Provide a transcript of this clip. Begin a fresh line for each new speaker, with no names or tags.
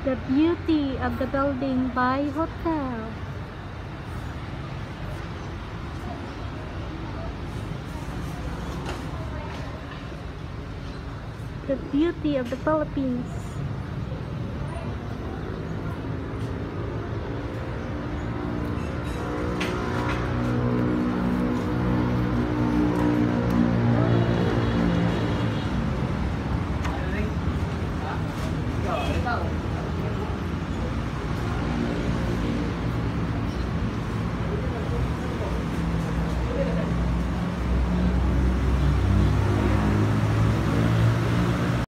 The beauty of the building by hotel. The beauty of the Philippines.